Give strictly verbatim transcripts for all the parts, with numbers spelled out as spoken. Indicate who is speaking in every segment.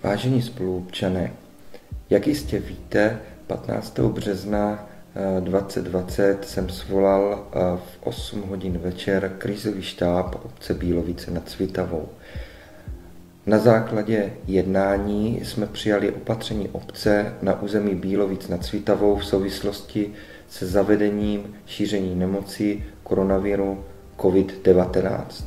Speaker 1: Vážení spoluobčané, jak jistě víte, patnáctého března dva tisíce dvacet jsem svolal v osm hodin večer krizový štáb obce Bílovice nad Svitavou. Na základě jednání jsme přijali opatření obce na území Bílovic nad Svitavou v souvislosti se zavedením šíření nemoci koronaviru COVID devatenáct.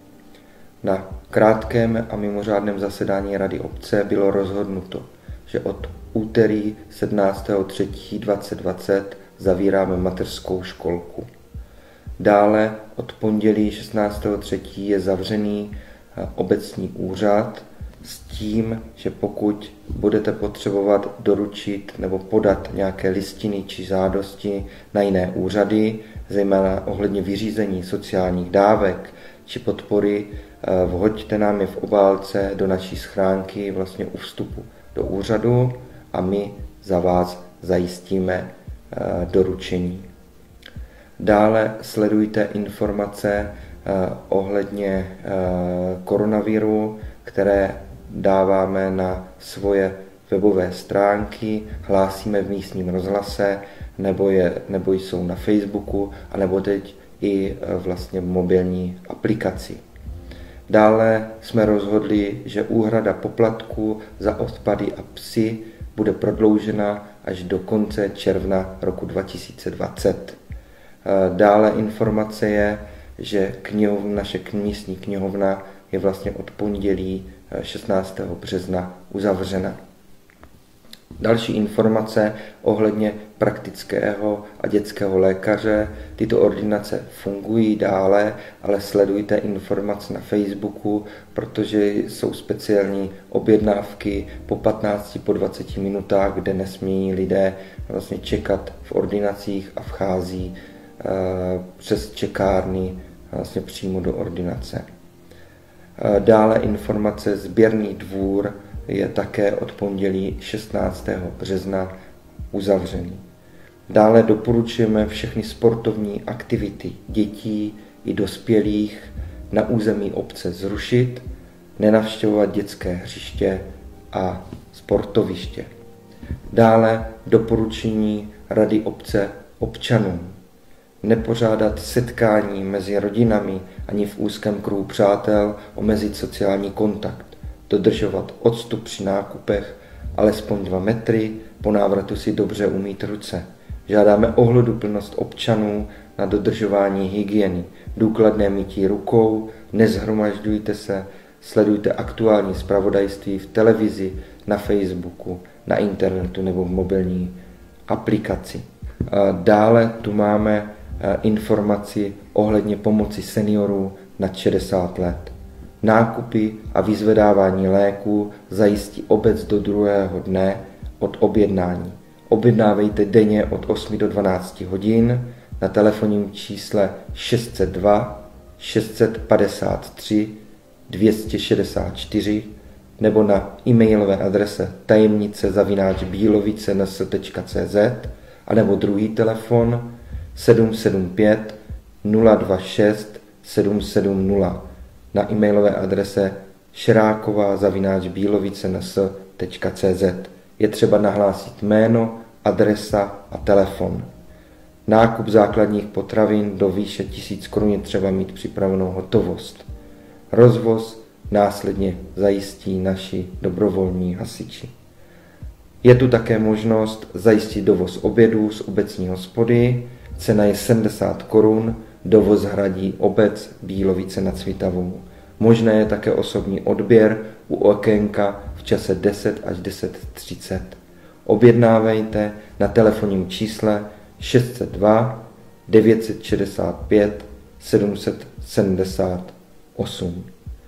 Speaker 1: Na krátkém a mimořádném zasedání Rady obce bylo rozhodnuto, že od úterý sedmnáctého třetího dva tisíce dvacet zavíráme mateřskou školku. Dále od pondělí šestnáctého třetího je zavřený obecní úřad s tím, že pokud budete potřebovat doručit nebo podat nějaké listiny či žádosti na jiné úřady, zejména ohledně vyřízení sociálních dávek či podpory, vhoďte nám je v obálce do naší schránky vlastně u vstupu do úřadu a my za vás zajistíme doručení. Dále sledujte informace ohledně koronaviru, které dáváme na svoje webové stránky, hlásíme v místním rozhlase, nebo, je, nebo jsou na Facebooku, anebo teď i vlastně v mobilní aplikaci. Dále jsme rozhodli, že úhrada poplatku za odpady a psy bude prodloužena až do konce června roku dva tisíce dvacet. Dále informace je, že knihovna, naše místní knihovna je vlastně od pondělí šestnáctého března uzavřena. Další informace ohledně praktického a dětského lékaře. Tyto ordinace fungují dále, ale sledujte informace na Facebooku, protože jsou speciální objednávky po patnácti, po dvaceti minutách, kde nesmějí lidé vlastně čekat v ordinacích a vchází uh, přes čekárny vlastně přímo do ordinace. Uh, dále informace sběrný dvůr je také od pondělí šestnáctého března uzavřený. Dále doporučujeme všechny sportovní aktivity dětí i dospělých na území obce zrušit, nenavštěvovat dětské hřiště a sportoviště. Dále doporučení Rady obce občanům. Nepořádat setkání mezi rodinami ani v úzkém kruhu přátel, omezit sociální kontakt. Dodržovat odstup při nákupech, alespoň dva metry, po návratu si dobře umýt ruce. Žádáme ohleduplnost občanů na dodržování hygieny, důkladné mytí rukou, nezhromažďujte se, sledujte aktuální zpravodajství v televizi, na Facebooku, na internetu nebo v mobilní aplikaci. Dále tu máme informaci ohledně pomoci seniorů nad šedesát let. Nákupy a vyzvedávání léků zajistí obec do druhého dne od objednání. Objednávejte denně od osmi do dvanácti hodin na telefonním čísle šest set dva šest set padesát tři dvě stě šedesát čtyři nebo na e-mailové adrese tajemnice zavináč bílovice n s tečka c z a nebo druhý telefon sedm sedm pět nula dva šest sedm sedm nula na e-mailové adrese šeráková zavináč bílovice n s tečka c z. Je třeba nahlásit jméno, adresa a telefon. Nákup základních potravin do výše tisíc korun je třeba mít připravenou hotovost. Rozvoz následně zajistí naši dobrovolní hasiči. Je tu také možnost zajistit dovoz obědů z obecní hospody. Cena je sedmdesát korun, dovoz hradí obec Bílovice nad Svitavou. Možné je také osobní odběr u okénka v čase deset až deset třicet. Objednávejte na telefonním čísle šest set dva devět set šedesát pět sedm set sedmdesát osm.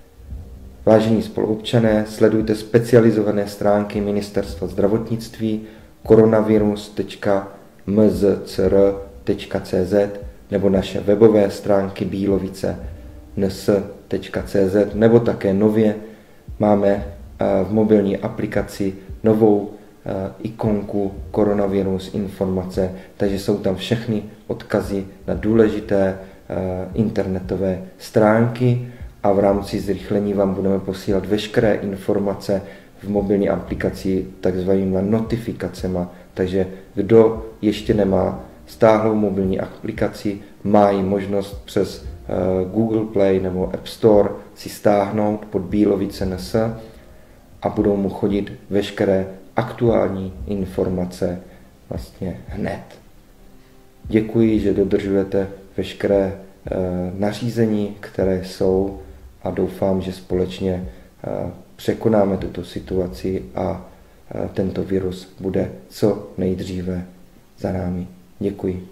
Speaker 1: Vážení spoluobčané, sledujte specializované stránky Ministerstva zdravotnictví koronavirus tečka m z c r tečka c z nebo naše webové stránky bílovice n s tečka c z nebo také nově máme v mobilní aplikaci novou ikonku koronavirus informace, takže jsou tam všechny odkazy na důležité internetové stránky a v rámci zrychlení vám budeme posílat veškeré informace v mobilní aplikaci takzvanými notifikacemi. Takže kdo ještě nemá stáhlou mobilní aplikaci, má i možnost přes Google Play nebo App Store si stáhnout pod Bílovice N S a budou mu chodit veškeré aktuální informace vlastně hned. Děkuji, že dodržujete veškeré nařízení, které jsou, a doufám, že společně překonáme tuto situaci a tento virus bude co nejdříve za námi. Děkuji.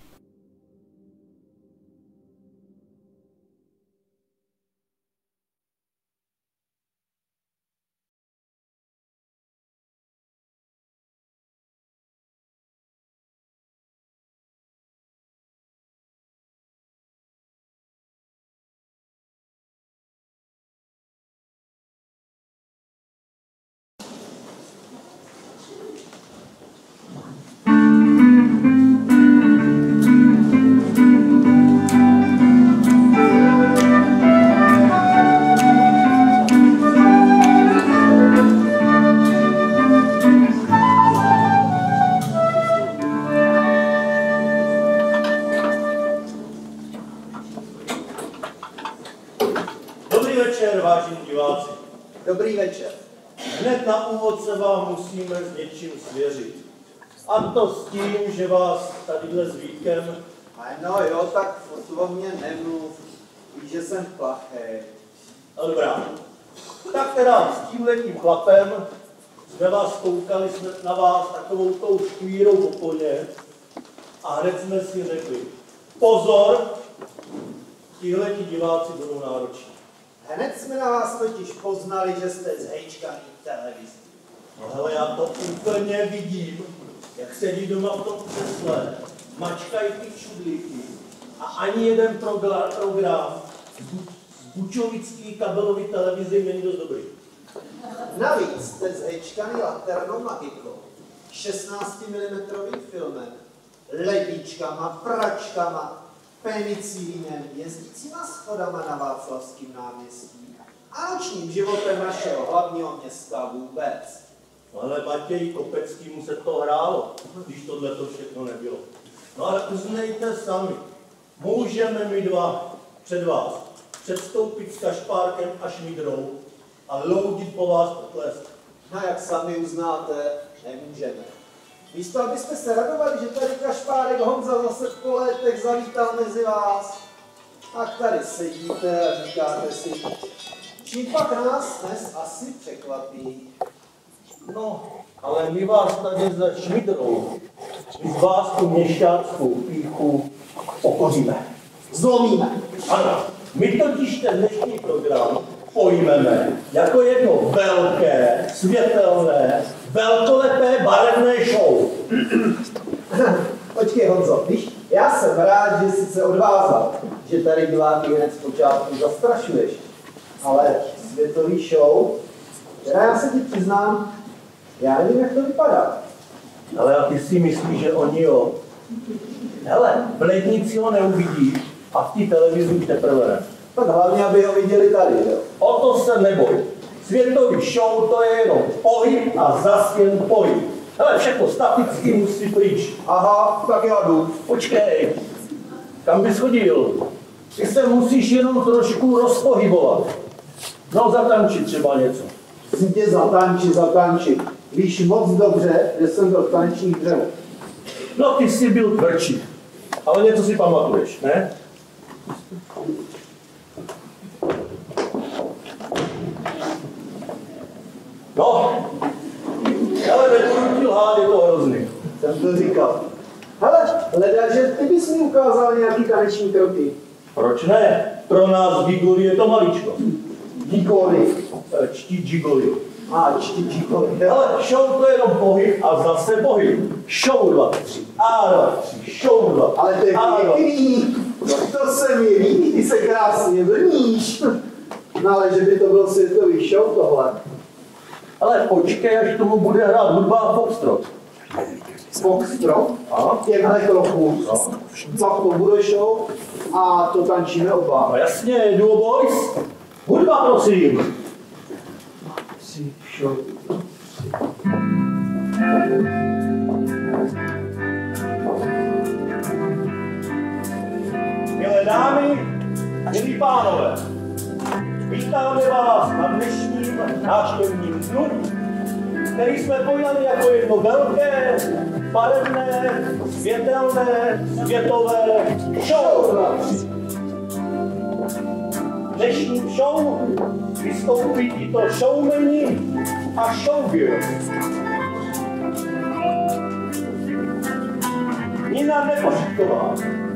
Speaker 2: Dobrý večer. Hned na úvod se vám musíme s něčím svěřit. A to s tím, že vás tadyhle s Vítkem...
Speaker 3: No jo, tak o mě nemluv. Víš, že jsem plachý.
Speaker 2: No dobrá. Tak teda s tímhletím chlapem jsme vás koukali jsme na vás takovou tou škvírou oponě a hned jsme si řekli, pozor, tihleti diváci budou nároční.
Speaker 3: Hned jsme na vás totiž poznali, že jste zhejčkaný televizi.
Speaker 2: No hele, já to úplně vidím, jak sedí doma v tom křesle, mačkají ty čudlíky a ani jeden program, program z bučovický kabelový televizi není dost dobrý.
Speaker 3: Navíc jste zhejčkaný laternou magikou, šestnáct milimetrů filmem, ledničkama, pračkama, penicilínem, jezdícíma schodama na Václavském náměstí a nočním životem našeho hlavního města vůbec.
Speaker 2: No ale Matěji Kopeckému se to hrálo, když tohle to všechno nebylo. No ale uznejte sami, můžeme my dva před vás předstoupit s kašpárkem a šmidrou a loudit po vás potlesk.
Speaker 3: No jak sami uznáte, nemůžeme. Místo, abyste se radovali, že tady kašpárek Honza zase po letech zavítal mezi vás, tak tady sedíte a říkáte si, čím pak nás dnes asi překvapí.
Speaker 2: No, ale my vás tady za šmidrou, my z vás tu měšťáckou píchu pokoříme.
Speaker 3: Zlomíme.
Speaker 2: Ano, my totiž ten dnešní program pojmeme jako jedno velké, světelné, velkolepé barevné show.
Speaker 3: Počkej Honzo, víš, já jsem rád, že jsi se odvázal, že tady diváky hned zpočátku zastrašuješ. Ale světový show, která já se ti přiznám, já nevím, jak to vypadá.
Speaker 2: Ale a ty si myslíš, že oni jo? Hele, v lednici ho neuvidíš a v té televizi už teprve ne.
Speaker 3: Tak hlavně, aby ho viděli tady, jo?
Speaker 2: O to se neboj. Světový show to je jenom pohyb a zas jen pohyb. Hele, všechno staticky musí pryč.
Speaker 3: Aha, tak já jdu.
Speaker 2: Počkej, kam bys chodil? Ty se musíš jenom trošku rozpohybovat. No, zatančit třeba něco.
Speaker 3: Chci tě zatančit, zatančit. Víš moc dobře, že jsem byl v tanečních dřevech.
Speaker 2: No, ty jsi byl tvrdší. Ale něco si pamatuješ, ne? No, ale nebudu ti lhát, je to hrozný.
Speaker 3: Jsem to říkal. Hele, hledá, že ty bys mi ukázal nějaký taneční kroky.
Speaker 2: Proč ne? Pro nás gigoli je to maličko.
Speaker 3: Gigoli.
Speaker 2: Čtí gigoli.
Speaker 3: A čtí gigoli.
Speaker 2: Ale show to je jenom pohyb a zase pohyb. Show dva, tři, a dva, tři, show dva.
Speaker 3: Ale to je pěkný. To se mi líbí, ty se krásně vlníš. No ale že by to byl světový show tohle.
Speaker 2: Ale počkej, až tomu bude hrát hudba a foxtrot.
Speaker 3: Foxtrot? A těmhle kroků. No. Pak to bude show a to tančíme oba.
Speaker 2: No jasně, Duo Boys. Hudba, prosím. Milé dámy, milí pánové, vítáme vás na dnešním návštěvním dnu, který jsme pojali jako jedno velké, barevné, světelné, světové show. Dnešní show vystoupí tito showmeni a showgirls. Nina Nepošíková.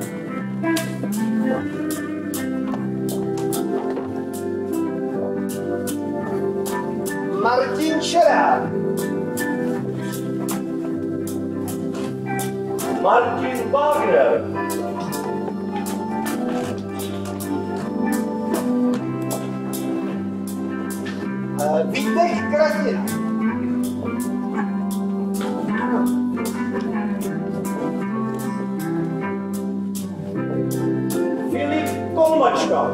Speaker 3: Martin Čerák.
Speaker 2: Martin Wagner.
Speaker 3: Vítek Kratina.
Speaker 2: Filip Kolmačka.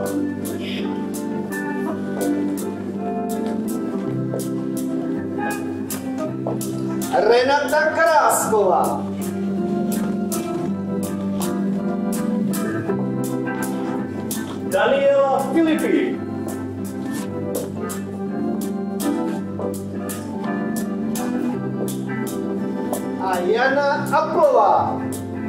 Speaker 3: Renata Krásková.
Speaker 2: Daniela Filipy.
Speaker 3: A Jana Aplová.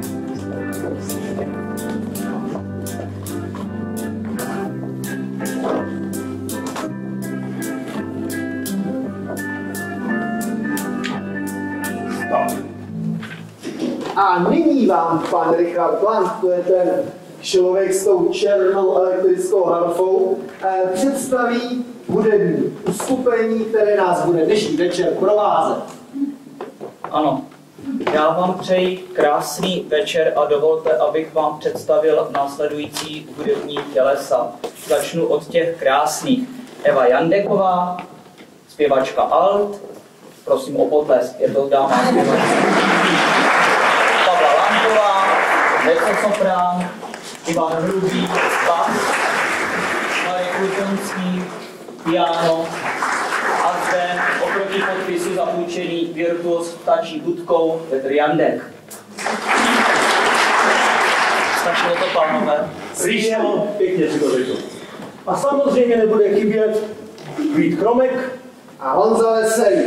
Speaker 3: A nyní vám pan Richard Blank, to je ten člověk s tou černou elektrickou harfou, představí hudební uskupení, které nás bude dnešní večer provázet.
Speaker 4: Ano, já vám přeji krásný večer a dovolte, abych vám představil následující hudební tělesa. Začnu od těch krásných. Eva Jandeková, zpěvačka alt, prosím o potlesk, je to dáma zpěvačka. Pavla Lanková, mezzosoprán, Ivan Hrubý, bas, Marek Lutonský, piano a zde oproti podpisu zapůjčený virtuos ptačí budkou Petr Jandek. Stačilo to, pánové?
Speaker 2: Slyšel, pěkně si to řekl. A samozřejmě nebude chybět Vít Kromek
Speaker 3: A Honza Veselý.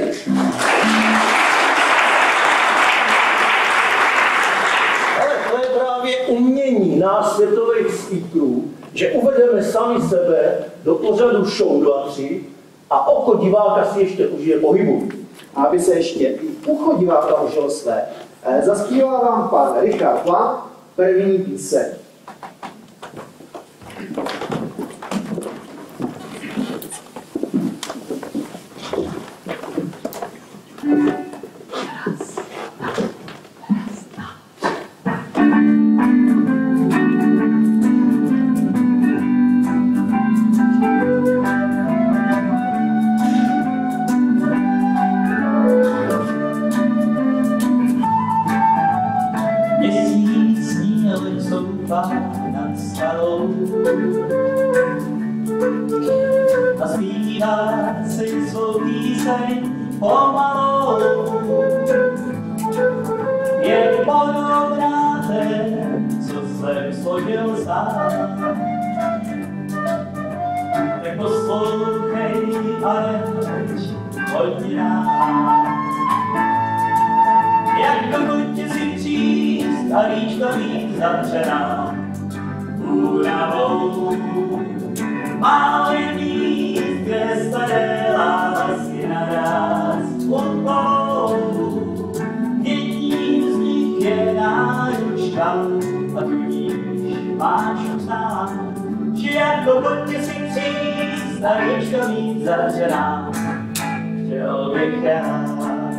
Speaker 2: Ale to je právě umění nás světových speakerů, že uvedeme sami sebe do pořadu show dva tři a oko diváka si ještě užije pohybu.
Speaker 3: A aby se ještě i ucho diváka užilo své, zaspívá vám pan Richard Blank první píseň.
Speaker 4: A zpívá si svou píseň pomalou. Je podobná té, co jsem složil sám. Tak poslouchej, ale hodně rád. Jak dokud tě si příst a líčka víc zavřená únavou. Málo je míst, kde staré lásky naraz hudbou. Jedním z nich je náručka a tudíž máš uznát, že jako pod si příst a líčka víc zavřená. Chtěl bych já.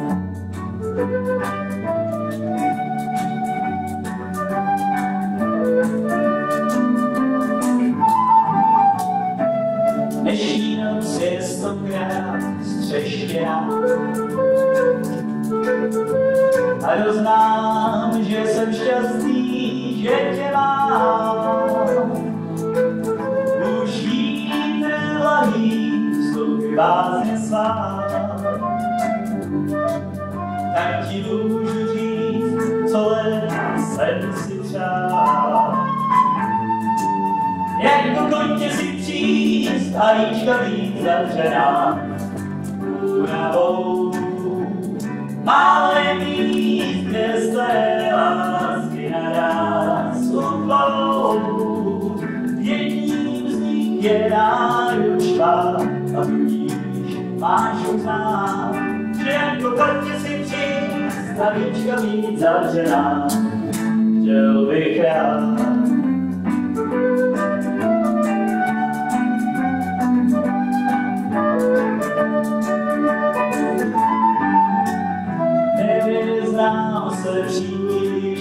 Speaker 4: Dnešní noc je stokrát střeštěná a doznám, že jsem šťastný, že tě mám. Už vítr lahý vstupy bázně svá jsem si přál. Jak do koně si příst a líčka být zavřená únavou. Málo je míst, kde své lásky naraz uplou. Jedním z nich je náručka a tudíž máš uznát, že jako koně si příst a líčka být zavřená. Chtěl bych rád. Neznám se příliš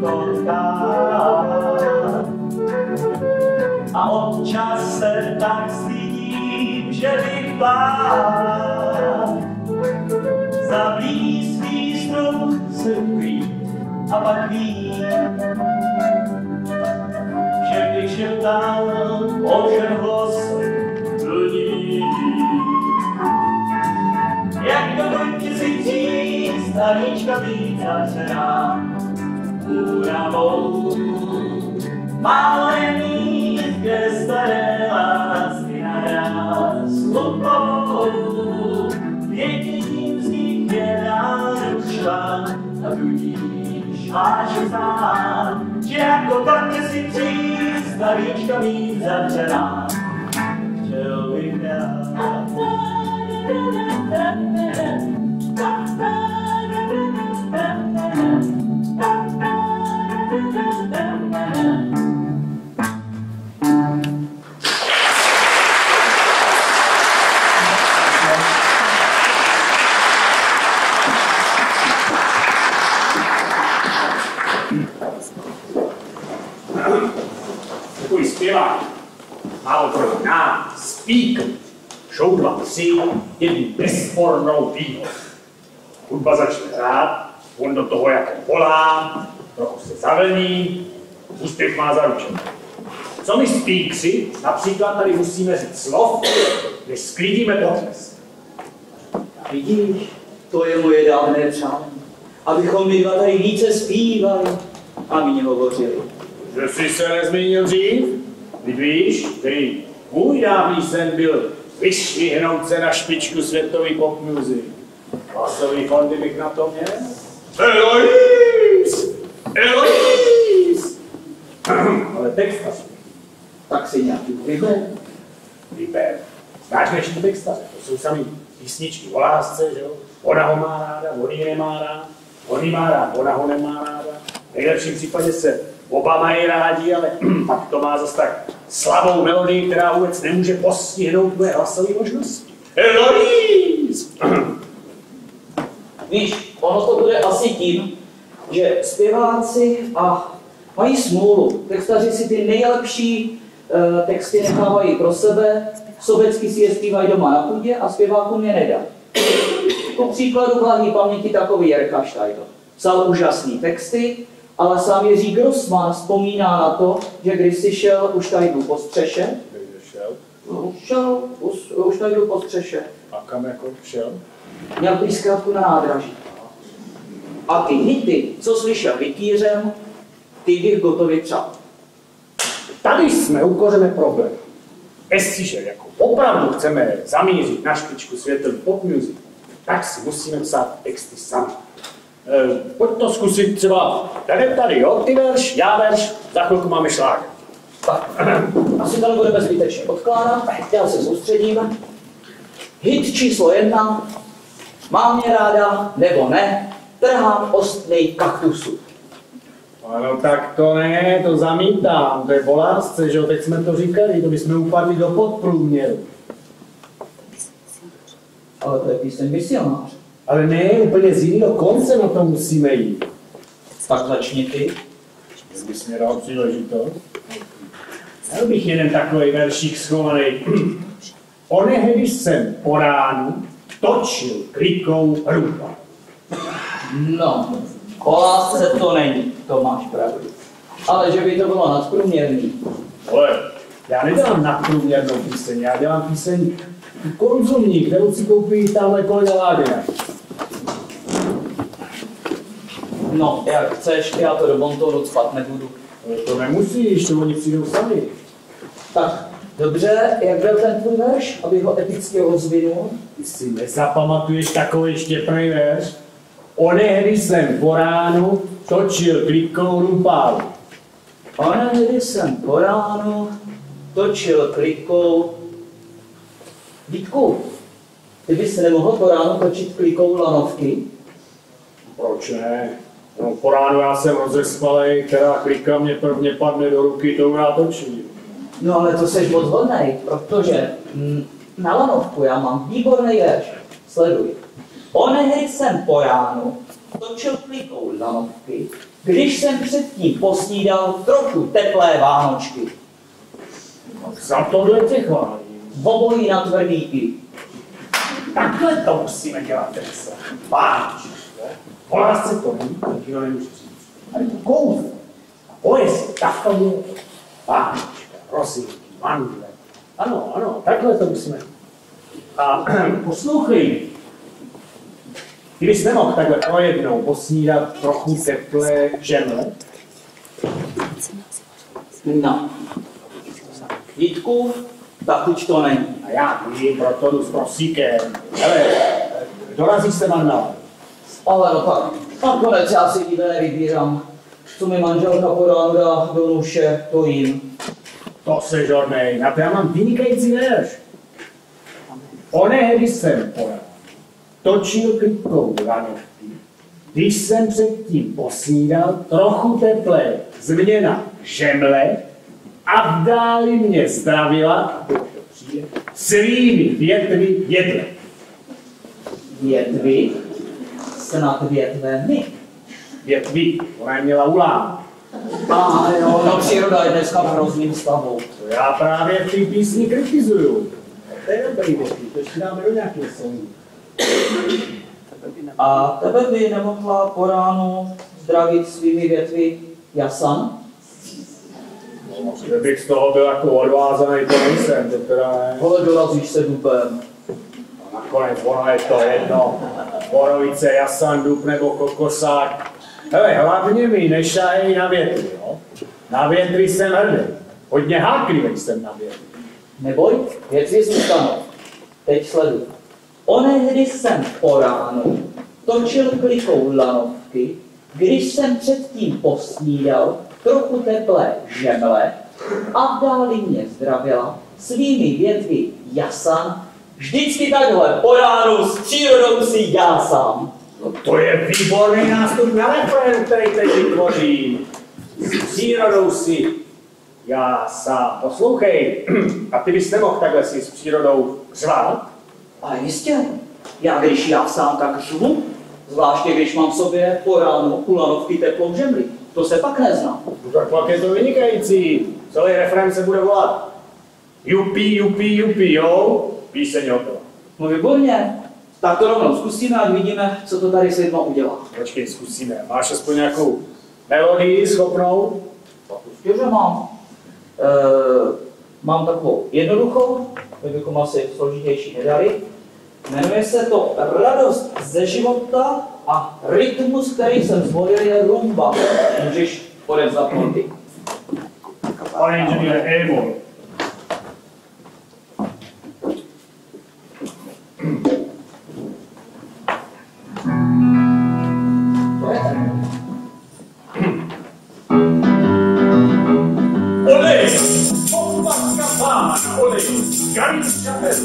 Speaker 4: vykotkat a občas se tak stydím, že bych bál za blízký strom se ukrýt a pak vít, že bych šeptal ovšem hlasem plní. Jak do koně si příst a líčka být zavřená únavou. Málo je míst, kde staré lásky naraz lupou. Jedním z nich je náručka a tudíž máš uznát, že jak do koně si příst a líčka být zavřená. Chtěl bych rád.
Speaker 5: Takový zpěvák má oproti nám speak. Show dva tři, jednu nespornou výhodu. Hudba začne hrát, on do toho jako volá, trochu se zavlní, úspěch má zaručený. Co my speaksi, například tady musíme říct slov, než sklidíme potřes.
Speaker 6: Vidíš, to je moje dávné přání, abychom my dva tady více zpívali a méně hovořili.
Speaker 5: Že jsi se nezmínil dřív? Víš, který můj dávný sen byl vyšvihnout se na špičku světový pop music. Hlasový fondy bych na to měl? Eloise! Eloise! Ale textař.
Speaker 6: Tak si nějaký vyber.
Speaker 5: Vyber. Znáš dnešní textaře? To jsou samý písničky o lásce, že jo? Ona ho má ráda, on ji nemá rád. On ji má rád, ona ho nemá ráda. V nejlepším případě se oba mají rádi, ale pak to má zase tak slabou melodii, která vůbec nemůže postihnout tvoje hlasové možnosti. Eloise!
Speaker 6: Víš, ono to bude asi tím, že zpěváci a mají smůlu. Textaři si ty nejlepší uh, texty nechávají pro sebe, sobecky si je zpívají doma na půdě a zpěvákům je nedá. Po příkladu vládní paměti takový Jirka Štajdl. Psal úžasný texty, ale sám Jiří Grossman vzpomíná na to, že když si šel u Štajdlu po střeše,
Speaker 5: Šel?
Speaker 6: no, šel u Štajdlu po střeše,
Speaker 5: A kam jako šel?
Speaker 6: měl blízkátku na nádraží. A ty hity, co slyšel rytířem, ty bych gotově přál.
Speaker 5: Tady jsme u kořene problém. Jestliže jako opravdu chceme zamířit na špičku světový pop music, tak si musíme psát texty sami. E, pojď to zkusit třeba tady, tady, jo, ty verš, já verš, za chvilku máme šláger.
Speaker 6: Tak, asi to nebudeme zbytečně odkládat, já se soustředím. Hit číslo jedna, mám mě ráda, nebo ne, trhám ostnej kaktusu.
Speaker 5: Ano, tak to ne, to zamítám, to je o lásce, že jo, teď jsme to říkali, to bychom upadli do podprůměru.
Speaker 6: Ale to je píseň Misionář.
Speaker 5: Ale ne, úplně z jiného konce na to musíme jít.
Speaker 6: Tak začni ty.
Speaker 5: Kdybys mě dal příležitost. Měl bych jeden takový veršík schovaný. Onehdy jsem po ránu točil klikou hruba.
Speaker 6: No, o lásce to není, to máš pravdu. Ale že by to bylo nadprůměrný.
Speaker 5: Ale já nedělám nadprůměrnou píseň, já dělám píseň konzumní, kterou si koupí tamhle kolega Ládina.
Speaker 6: No, jak chceš, já to do bontonu cpat nebudu.
Speaker 5: To nemusíš, to oni přijdou sami.
Speaker 6: Tak, dobře, jak byl ten tvůj verš, abych ho epicky rozvinul?
Speaker 5: Ty si nezapamatuješ takový štěpnej verš? Onehdy jsem po ránu točil klidkou rumpálu.
Speaker 6: Onehdy jsem po ránu točil klikou... Vítku, ty bys nemohl po ránu točit klikou lanovky?
Speaker 5: Proč ne? No, po ránu já jsem rozespalej, která klika mě prvně padne do ruky, to já točím.
Speaker 6: No ale to seš moc hodnej, protože mm, na lanovku já mám výborný verš. Sleduj. Onehdy jsem po ránu točil klikou lanovky, když jsem předtím posnídal trochu teplé vánočky.
Speaker 5: No, za tohle tě chválím.
Speaker 6: Obojí na tvrdíky.
Speaker 5: Takhle to musíme dělat, Teresa. Vánočky, ne? O lásce to ví, taky to nemůžu říct. Ale to kouzlo. Poezí, tak to je. Vánočka, rozinky, mandle. Ano, ano, takhle to musíme. A poslouchej. Kdybys nemohl takhle pro jednou posnídat trochu teplé žemle?
Speaker 6: No. Vítku, tak už to není.
Speaker 5: A já vím, proto jdu s prosíkem. Hele, dorazíš se mandál.
Speaker 6: Ale no tak, nakonec já si jídle nevybírám. Co mi manželka po ránu dá do nůše, to jim.
Speaker 5: To se žodnej, na to já mám vynikající verš. Onehdy jsem po ránu točil klidkou lanovky, když jsem předtím posnídal trochu teplé změna žemle a v dáli mě zdravila svými větvy jedle.
Speaker 6: Větvy? Snad větvemi.
Speaker 5: Větví, ona je měla ulám.
Speaker 6: A jo, no příroda je dneska v hrozným stavu.
Speaker 5: To já právě v té písni kritizuju. To je dobrý větví, to ještě dáme do nějakého songu.
Speaker 6: A tebe by nemohla po ránu zdravit svými větvy jasan?
Speaker 5: No, kdybych z toho byl jako odvázaný, to nejsem, to teda ne.
Speaker 6: Vole, dorazíš se dupem.
Speaker 5: No, nakonec ono je to jedno. Borovice, jasan, dub nebo kokosák. Hele, hlavně mi nešahej na větry, jo? Na větry jsem hrdý. Hodně háklivý jsem na větry.
Speaker 6: Neboj, věci zůstanou. Teď sleduj. Onehdy jsem po ránu točil klikou lanovky, když jsem předtím posnídal trochu teplé žemle a v dáli mě zdravila svými větvy jasan. Vždycky takhle po ránu s přírodou si já sám.
Speaker 5: No to je výborný nástup na refrén, který teď vytvoří. S přírodou si já sám. Poslouchej, a ty bys nemohl takhle si s přírodou řvát?
Speaker 6: Ale jistě, já když já sám tak řvu, zvláště když mám v sobě po ránu u lanovky teplou žemli. To se pak nezná.
Speaker 5: No tak pak je to vynikající. Celý refrén se bude volat Jupi, jupi, jupi, jo. Píseň hotová.
Speaker 6: No výborně. Tak to rovnou zkusíme a vidíme, co to tady s lidma udělá.
Speaker 5: Počkej, zkusíme. Máš aspoň nějakou melodii schopnou?
Speaker 6: Tak určitě, že mám. E, mám takovou jednoduchou, my bychom asi složitější nedali. Jmenuje se to Radost ze života a rytmus, který jsem zvolil, je rumba. Můžeš odevzdat noty.
Speaker 5: Pane inženýre, E-moll. Olej! Popatka pána, olej! Garíc čapel!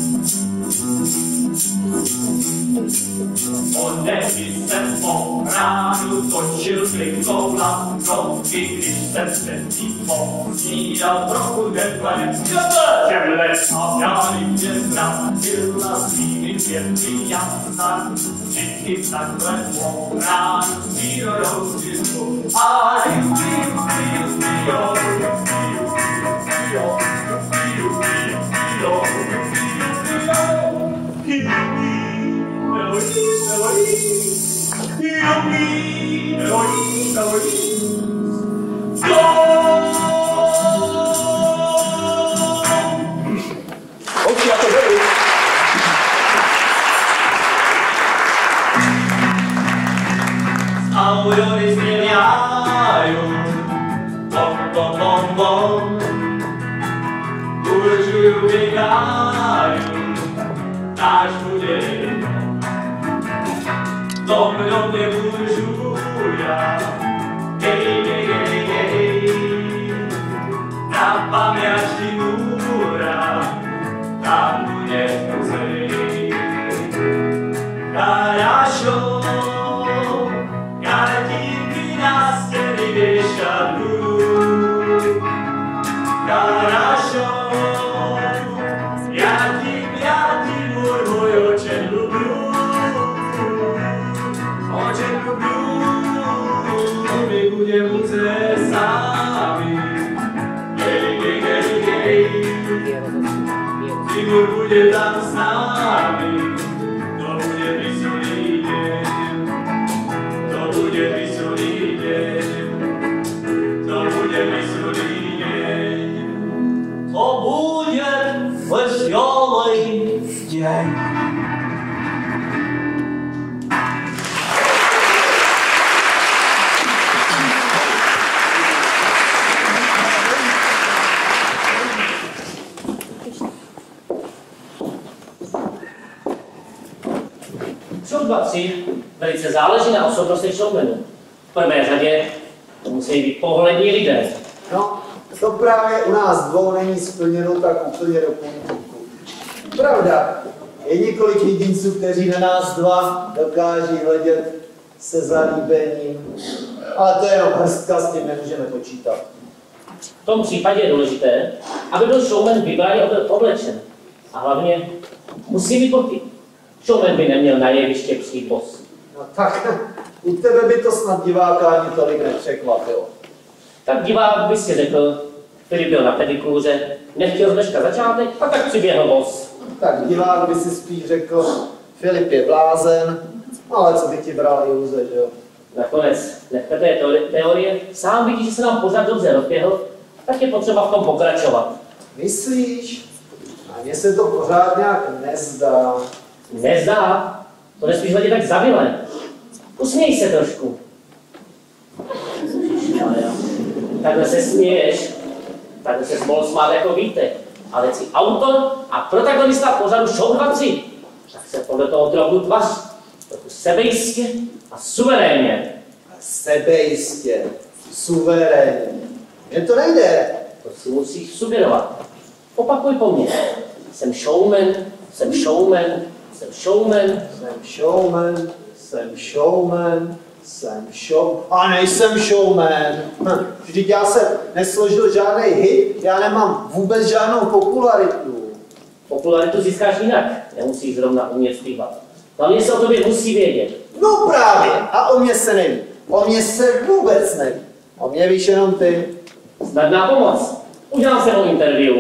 Speaker 4: Onehdy jsem po ránu točil klikou lanovky, když jsem předtím posnídal trochu teplé žemle a dáli mě zdravila svými větvy jasan. Vždycky takhle po ránu s přírodou si zvu. A jupi, jupi, jupi, jo, jupi, jupi, jupi, jo, jupi, jupi, jupi, jo, jupi, jupi, jo, jupi. Elohim, Elohim, Elohim, Elohim, Elohim,
Speaker 6: Ok, já to beru.
Speaker 4: Ahoj, uběhají, až bude to mnou nemůžu já. Hej, hej, hej, hej, na paměti můra, tam bude muzej. Хорошо, картинки на стене вешать буду. Хорошо, я тебя, Тимур, мой, очень люблю. Очень люблю, мы будем уже сами. Гей, гей, гей, гей, Тимур будет там с нами. To bude veselý deň, to bude veselý deň, to bude veselý deň. To bude veselý deň.
Speaker 6: Show dva tři velice záleží na osobnostech showmanů. V prvé řadě musí být pohlední lidé.
Speaker 3: No, to právě u nás dvou není splněno tak úplně do punktu. Pravda, je několik jedinců, kteří na nás dva dokáží hledět se zalíbením, ale to je jenom hrstka, s tím nemůžeme počítat.
Speaker 6: V tom případě je důležité, aby byl showman vybraně oblečen. A hlavně musí být boty. Showman by neměl na jeviště přijít bos.
Speaker 3: No tak, u tebe by to snad diváka ani tolik nepřekvapilo.
Speaker 6: Tak divák by si řekl, Filip byl na pedikůře, nechtěl dneška začátek a tak přiběhl bos.
Speaker 3: Tak divák by si spíš řekl, Filip je blázen, ale co by ti bral iluze, že jo?
Speaker 6: Nakonec, nechtěté teorie, sám vidí, že se nám pořád dobře rozběhl, tak je potřeba v tom pokračovat.
Speaker 3: Myslíš? A mně se to pořád nějak nezdá.
Speaker 6: Nezdá? To nesmíš hledět tak zavilé. Usměj se trošku. Takhle se směješ, takhle se mohl smát jako Vítek, ale jsi autor a protagonista pořadu Show dva tři. Tak se podle toho trochu tvař, trochu sebejistě a suverénně.
Speaker 3: Sebejistě, suverénně. Mně to nejde.
Speaker 6: To si musíš sugerovat. Opakuj po mně. Jsem showman, jsem showman, jsem showman.
Speaker 3: Jsem showman, jsem showman, jsem show... A nejsem showman. Hm. Vždyť já jsem nesložil žádný hit, já nemám vůbec žádnou popularitu.
Speaker 6: Popularitu získáš jinak, nemusíš zrovna umět zpívat. Hlavně se o tobě musí vědět.
Speaker 3: No právě, a o mě se neví. O mě se vůbec neví. O mě víš jenom ty.
Speaker 6: Snadná pomoc. Udělám se o interview.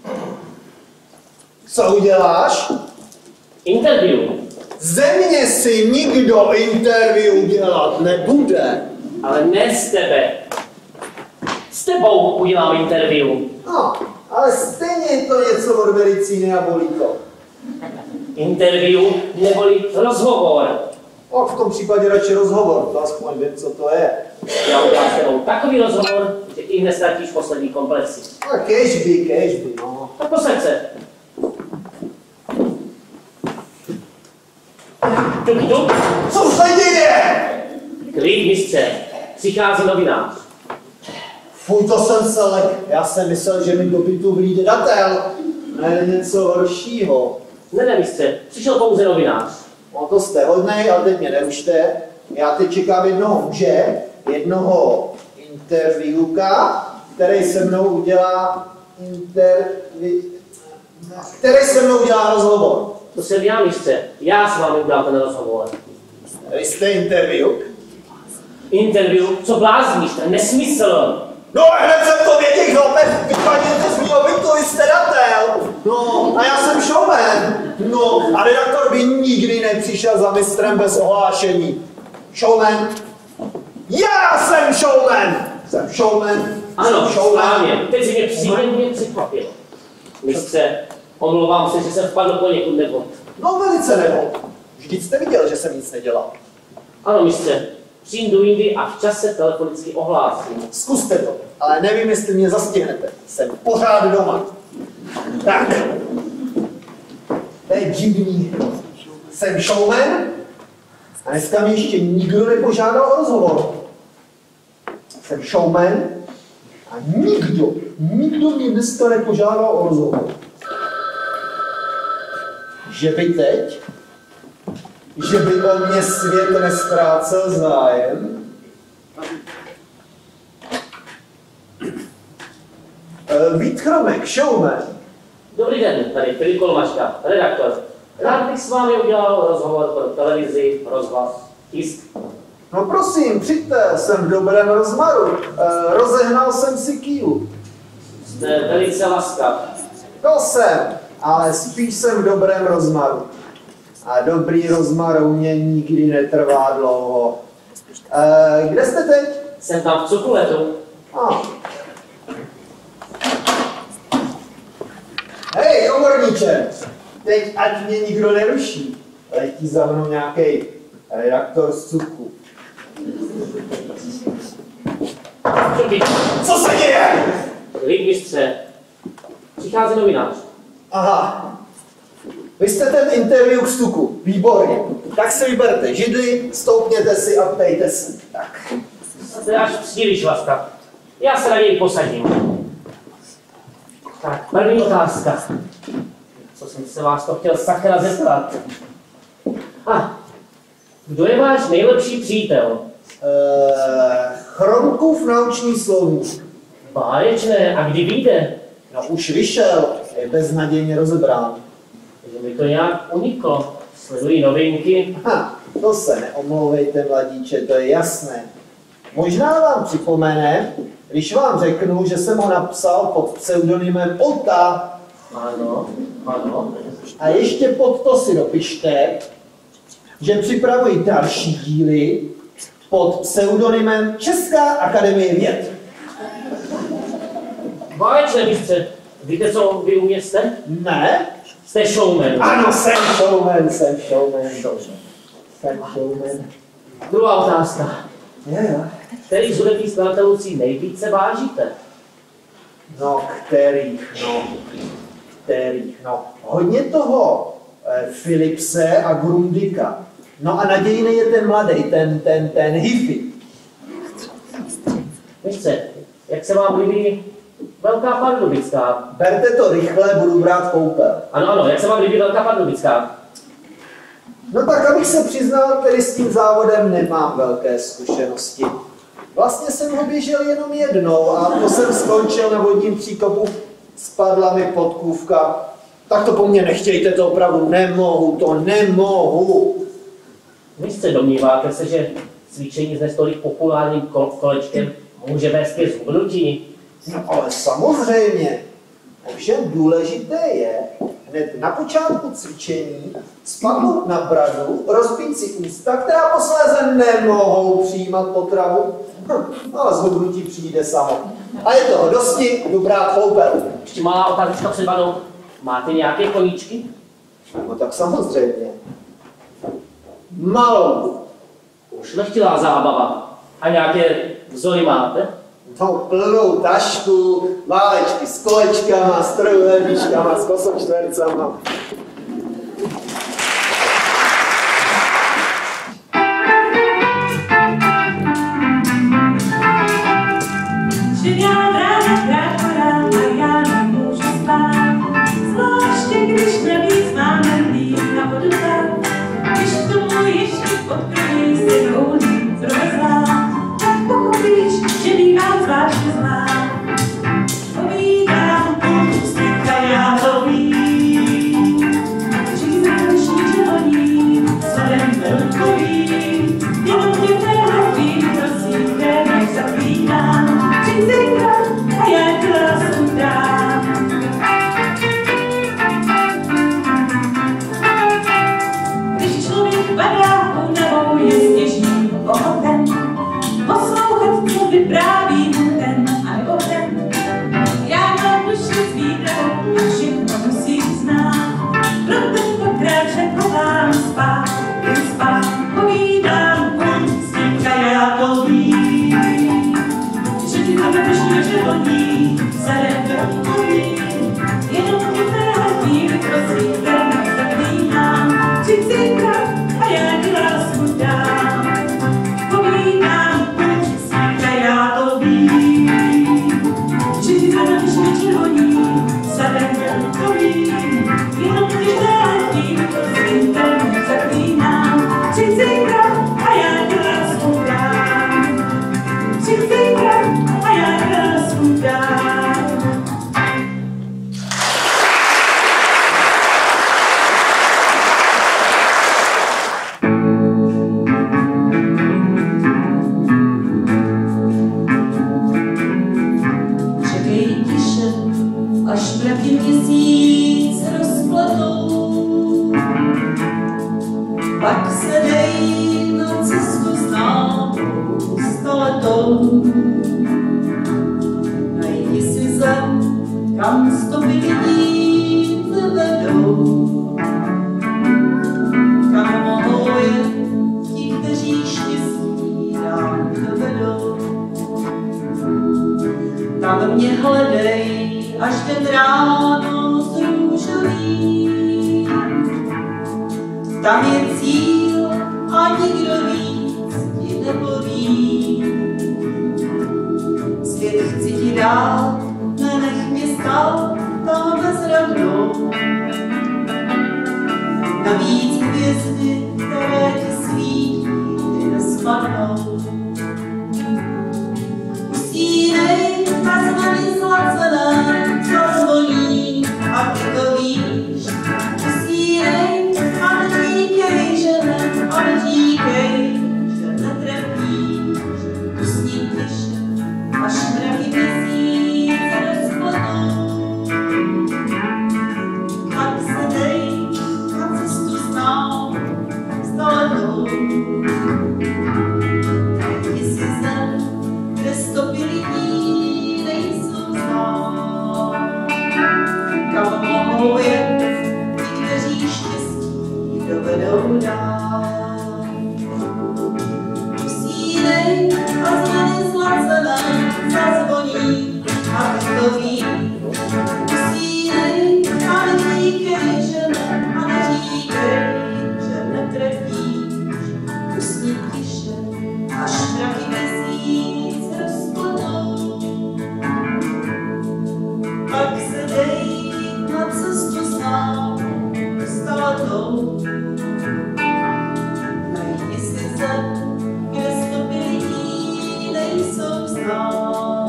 Speaker 3: Co uděláš?
Speaker 6: Interview.
Speaker 3: Ze mě si nikdo interview dělat nebude.
Speaker 6: Ale ne z tebe. S tebou udělám interview.
Speaker 3: No, ale stejně je to něco od medicíny a bolí to.
Speaker 6: Interview neboli rozhovor.
Speaker 3: O, v tom případě radši rozhovor, to aspoň vím, co to je.
Speaker 6: Já udělám s tebou takový rozhovor, že i nestratíš poslední komplexy.
Speaker 3: A kežby, kežby, no.
Speaker 6: Tak posaď se. Tuk, tuk.
Speaker 3: Co se děje?
Speaker 6: Klid, mistře. Přichází novinář.
Speaker 3: Fuj, to jsem se lek. Já jsem myslel, že mi do bytu vlíde datel. Ne, něco horšího.
Speaker 6: Ne, ne, mistře. Přišel pouze novinář.
Speaker 3: No to jste hodnej, ale teď mě nerušte. Já teď čekám jednoho muže, jednoho interviewka, který se mnou udělá interview, který se mnou udělá rozhovor.
Speaker 6: To jsem já, mistře. Já s vámi udělám ten rozhovor.
Speaker 3: Vy jste interview?
Speaker 6: Interview? Co blázníš? To je nesmysl.
Speaker 3: No, hned jsem to věděl, chlape, vypadněte z mýho bytu, vy jste datel. No, a já jsem showman. No, a redaktor by nikdy nepřišel za mistrem bez ohlášení. Showman? Já jsem showman! Jsem showman.
Speaker 6: Ano,
Speaker 3: jsem showman.
Speaker 6: správně. Teď si mě příjemně překvapil. Mistře, omlouvám se, že jsem vpadl poněkud nevod.
Speaker 3: No, velice nevod. Vždyť jste viděl, že jsem nic nedělal.
Speaker 6: Ano, mistře. Přijdu jindy a v čase telefonicky ohlásím.
Speaker 3: Zkuste to, ale nevím, jestli mě zastihnete. Jsem pořád doma. Tak. To je divný. Jsem showman a dneska mě ještě nikdo nepožádal o rozhovor. Jsem showman a nikdo, nikdo mě dneska nepožádal o rozhovor. Že by teď, že by o mě svět neztrácel zájem. Vít Chromek, showman.
Speaker 6: Dobrý den, tady Filip Kolmaška, redaktor. Rád bych s vámi udělal rozhovor pro televizi, rozhlas, tisk.
Speaker 3: No prosím, přijďte, jsem v dobrém rozmaru. E, rozehnal jsem si kýlu.
Speaker 6: Jste velice laskav.
Speaker 3: To jsem, ale spíš jsem v dobrém rozmaru. A dobrý rozmar u mě nikdy netrvá dlouho. E, kde jste teď?
Speaker 6: Jsem tam v Cukuletu.
Speaker 3: A. Hej, komorníče, teď ať mě nikdo neruší. Letí za mnou nějaký redaktor z Cukku. Co se děje?
Speaker 6: Líp mistře. Přichází novinář.
Speaker 3: Aha. Vy jste ten interview k Stuku. Výborně. Tak si vyberte židli, stoupněte si a ptejte si. Tak.
Speaker 6: Jste až příliš laskav. Já se raději posadím. Tak, první otázka. Co jsem se vás to chtěl sakra zeptat? A, kdo je váš nejlepší přítel?
Speaker 3: Eee, Chromkův naučný slovník.
Speaker 6: Báječné, a kdy vyjde?
Speaker 3: No už vyšel, je beznadějně rozebrán.
Speaker 6: Že mi to nějak uniklo. Sledují novinky.
Speaker 3: Ha, to se neomlouvejte, mladíče, to je jasné. Možná vám připomene, když vám řeknu, že jsem ho napsal pod pseudonymem Ota.
Speaker 6: Ano, ano.
Speaker 3: A ještě pod to si dopište, že připravuji další díly pod pseudonymem Česká akademie věd.
Speaker 6: Báječné, mistře. Víte, co vy umějete?
Speaker 3: Ne?
Speaker 6: Jste showman.
Speaker 3: Ano, jsem showman, jsem showman. Jsem showman.
Speaker 6: Druhá otázka.
Speaker 3: Je, jo.
Speaker 6: Který z hudebních skladatelů si nejvíce vážíte?
Speaker 3: No, kterých, no, kterých, no. Hodně toho. E, Philipse a Grundika. No a nadějný je ten mladý, ten, ten, ten hippie.
Speaker 6: Mistře, jak se vám líbí Velká Pardubická?
Speaker 3: Berte to rychle, budu brát koupel.
Speaker 6: Ano, ano, jak se vám líbí Velká Pardubická?
Speaker 3: No tak, abych se přiznal, tedy s tím závodem nemám velké zkušenosti. Vlastně jsem ho běžel jenom jednou a to jsem skončil na vodním příkopu, spadla mi podkůvka. Tak to po mně nechtějte, to opravdu nemohu, to nemohu.
Speaker 6: Mistře, domníváte se, že cvičení s nestolik populárním kolečkem může vést ke zhubnutí?
Speaker 3: No ale samozřejmě. Ovšem důležité je hned na počátku cvičení spadnout na bradu, rozbít si ústa, která posléze nemohou přijímat potravu. Hm, ale zhubnutí přijde samo. A je toho dosti, jdu brát koupel.
Speaker 6: Ještě malá otázka před vanou. Máte nějaké koníčky?
Speaker 3: No tak samozřejmě. Malou.
Speaker 6: Ušlechtilá zábava. A nějaké vzory máte?
Speaker 3: No plnou tašku, válečky s kolečkama, s trojúhelníčkama, s kosočtvercama.
Speaker 7: Živá rána, krátko rána, já nemůžu spát. Zvláště když navíc máme mít na vodu tak. Když k tomu ještě podprví se koulí zrozlá, tak pochopíš, že bývám zvláště zlá. Povídám, pustíka, já to vím. Řízeš, že honí, vzhledem velkovým. Jenom mě téhle chvíli, prosím, nech zapínám. Řízejka, a já tě lásku dám. Když člověk padá únavou, je stěžný ochoten poslouchat, co vypráví mu ten a nebo ten. Já mám duši s výdrhou a všechno musí znát. Proto dvakrát řekovám spát, jen spát. Povídám, pustíka, já to vím. Že ti tam nepošli, že voní, za rebelkový. Tam mě hledej, až ten ráno zrůžový. Tam je cíl a nikdo víc ti nepoví. Svět chci ti dát, nenech mě stát tam bezradnou. Navíc hvězdy, které ti svítí, ty nespadnou. Usínej a zvony zlacené, zazvoní a ty to víš. Usínej a neříkej, že ne, a neříkej, že netrpíš. Usní tiše, až mraky měsíce rozpladnou. Tak se dej na cestu znám, s dalekou. Ty si zem, kde stopy lidí nejsou znám. Kam mohou jet ti, kteří štěstí dovedou dál. Usínej a zvony zlacené zazvoní a ty to víš. Usínej a neříkej, že ne, a neříkej, že netrefíš. Usni tiše, až mraky měsíc rozpladnou. Pak se dej na cestu znám s dalekou. Najdi si zem, kde stopy lidí nejsou znám.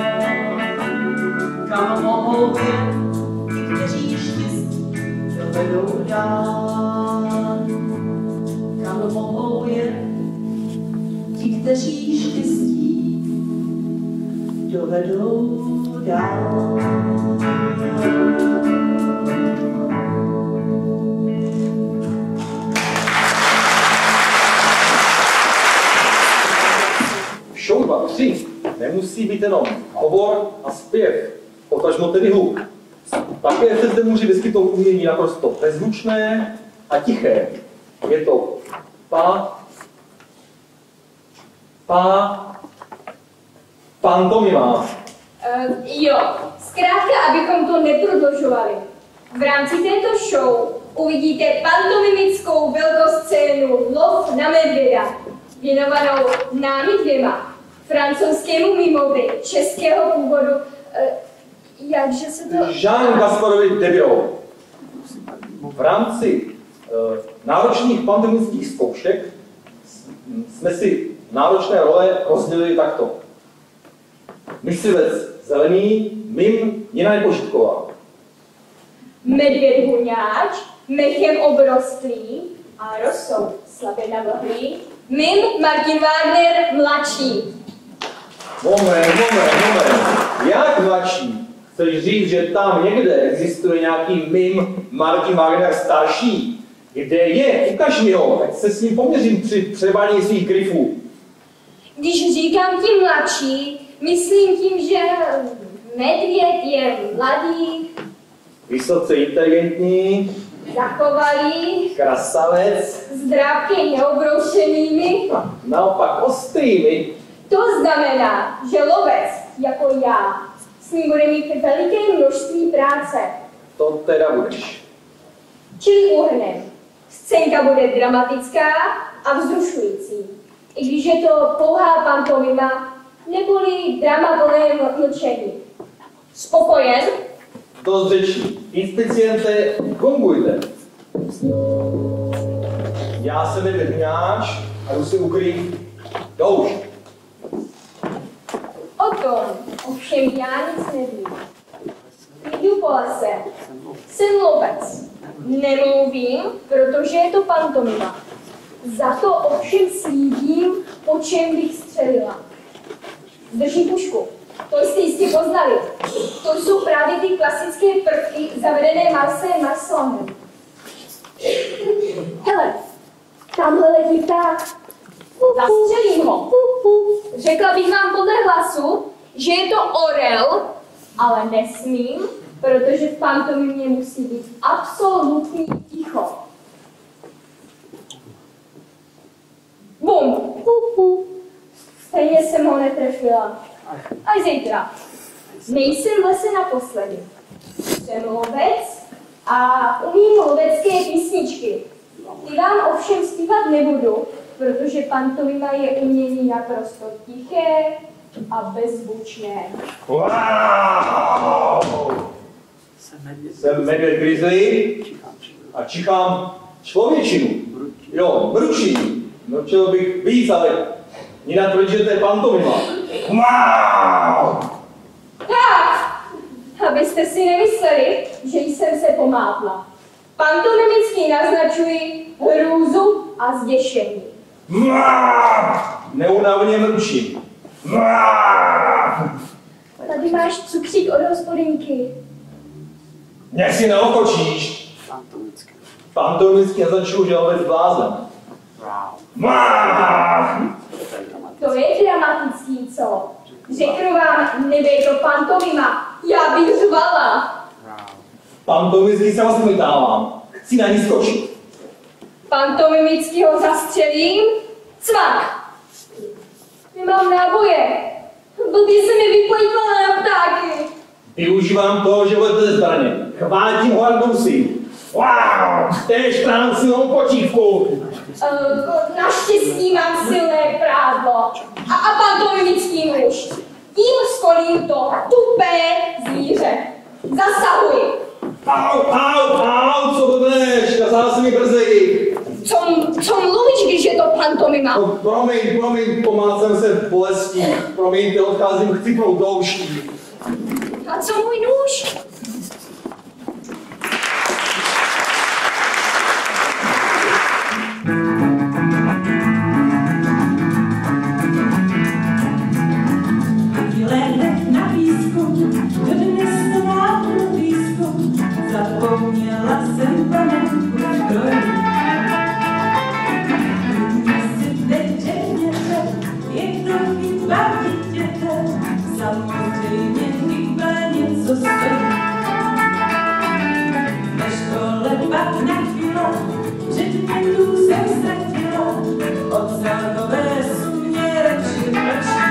Speaker 7: Kam mohou jet ti, kteří štěstí dovedou dál. Kam mohou jet ti, kteří štěstí dovedou dál.
Speaker 8: Show dva tři nemusí být jenom hovor a zpěv, potažmo tedy hluk. Také se zde může vyskytnout umění naprosto bezhlučné a tiché. Je to pa, pa, pantomima.
Speaker 9: Uh, jo, zkrátka, abychom to neprodlužovali. V rámci této show uvidíte pantomimickou velkoscénu Lov na medvěda, věnovanou námi dvěma, francouzskému mimovi českého původu. Uh, jakže se to...
Speaker 8: Jean Gasparovi Debirou. V rámci uh, náročných pantomimických zkoušek jsme si náročné role rozdělili takto. Myslivec zelený, mim Nina Nepožitková.
Speaker 9: Medvěd huňáč, mechem obrostlý a rosou slabě navlhlý, mim Martin Wagner mladší.
Speaker 8: Moment, moment, moment. Jak mladší? Chceš říct, že tam někde existuje nějaký mim Martin Wagner starší? Kde je? Ukaž mi ho, ať se s ním poměřím při přebalení svých grifů.
Speaker 9: Když říkám tím mladší, myslím tím, že medvěd je mladý,
Speaker 8: Vysoce inteligentní,
Speaker 9: zachovalý,
Speaker 8: krasavec,
Speaker 9: s drápky neobroušenými.
Speaker 8: a naopak ostrými.
Speaker 9: To znamená, že lovec, jako já, s ním bude mít veliké množství práce.
Speaker 8: To teda budeš.
Speaker 9: Čili uhrnem. Scénka bude dramatická a vzrušující. I když je to pouhá pantomima, neboli drama plné mlčení. Spokojen?
Speaker 8: Dost řečí. Inspiciente, gongujte. Já jsem medvědňáč a jdu si ukrýt douš.
Speaker 9: O tom ovšem já nic nevím. Jdu po lese. Jsem lovec. Nemluvím, protože je to pantomima. Za to ovšem slíbím, po čem bych střelila. Zdržím pušku. To jste jistě poznali. To jsou právě ty klasické prvky zavedené Marseille Marcelem. Hele, tamhle letí pták. Zastřelím ho. Řekla bych vám podle hlasu, že je to orel, ale nesmím, protože v pantomimě musí být absolutní ticho. Bum! Stejně jsem ho netrefila. Až zítra. Nejsem v lese naposledy. Jsem lovec a umím lovecké písničky. Ty vám ovšem zpívat nebudu, protože pantomima je umění naprosto tiché a bezbučné.
Speaker 8: Wow! Jsem medvěd grizzly a čichám člověčinu. Jo, mručí. No chtěl bych víc, ale jinak tvrdí, že to je pantomima. Wow!
Speaker 9: Tak, abyste si nemysleli, že jsem se pomátla. Pantomimicky naznačuji hrůzu a zděšení.
Speaker 8: Neunavně mručím.
Speaker 9: Tady máš cukřík od hospodinky.
Speaker 8: Mě si neokočíš. Pantomimicky naznačuji, že lovec blázen.
Speaker 9: To je dramatický, co? Řeknu vám, nebej to pantomima, já bych řvala.
Speaker 8: Pantomimicky se vás mytávám. Chci na ní skočit.
Speaker 9: Pantomimicky ho zastřelím. Cvak! Nemám náboje. Blbě se mi vyplýtvala na ptáky.
Speaker 8: Využívám toho, že budete ze zbraně. Chvátím ho a nousím. Wow! Též tam silnou kočívku.
Speaker 9: Uh, naštěstí mám silné prádlo. A, a pantomimický muž. Tím skolím to tupé zvíře. Zasahuji.
Speaker 8: Au, au, au, co to dneš? Kazal se mi brzy.
Speaker 9: Co, co mluvíš, když je to pantomima?
Speaker 8: No, promiň, promiň, pomácem se v bolesti. Promiňte, odcházím chcipnou douští.
Speaker 9: A co můj nůž?
Speaker 7: Zapomněla jsem panenku zbrojit. Klidně si teď řekněte, je to chyba dítěte, samozřejmě chyba něco stojí. Ve škole pak nachyla, předmětů jsem ztratila, od celkové sumě radši mlčí.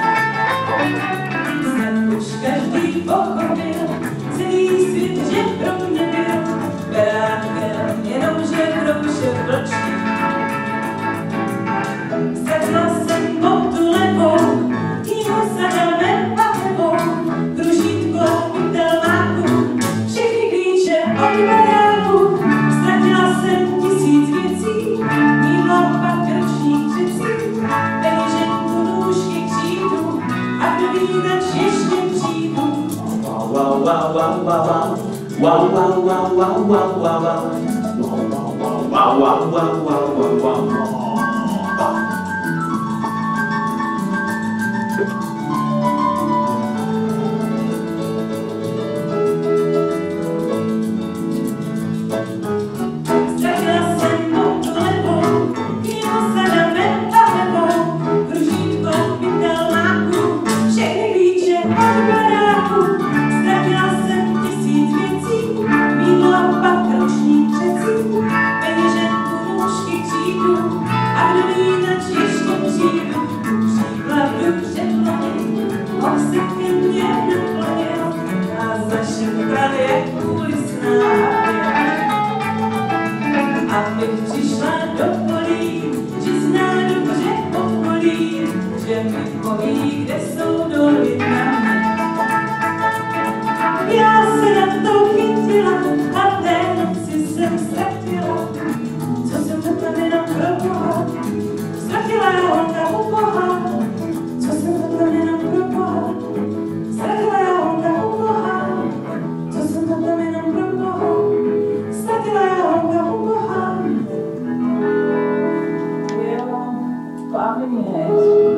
Speaker 7: Snad už každý pochopil, celý svět, že pro mě byl beránkem, jenomže brouše vlčí. Sedla jsem pod tu levou, kýho zadáme pachevou, kružítko pytelmáku, všechny klíče od baráku. Ztratila jsem tisíc věcí, mývla pak ročník řecí, peníženku, nůžky, křídu a kdo ví, nač ještě přijdu. Wow, wow, wow, wow, wow. Wow, wow, wow, wow, wow, wow, wow. Wow, wow, wow, wow, wow, wow, wow. Ztratila jsem pod tu levou, kýho zadáme pachevou, kružítko pytelmáku, všechny klíče od baráku. Ztratila jsem tisíc věcí, mýdla pak ročník řecí, peníženku, nůžky, křídu a kdo ví, nač ještě přijdu. Příkladu předloně, on se ke mně naklonil a zašeptal jak úlisná. Abych přišla do polí, že zná dobře okolí, že mi poví, kde jsou doly na mě. Já se na to chytila a té noci jsem ztratila, co jsem za tam jenom pro Boha, ztratila holka u Boha, co jsem za tam jenom pro Boha, ztratila holka u Boha, co jsem za tam jenom pro Boha, ztratila holka u Boha. Jo, máme mě.